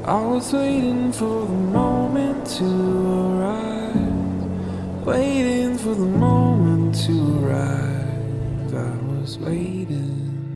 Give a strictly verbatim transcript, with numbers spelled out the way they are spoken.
I was waiting for the moment to arrive, waiting for the moment to arrive. I was waiting.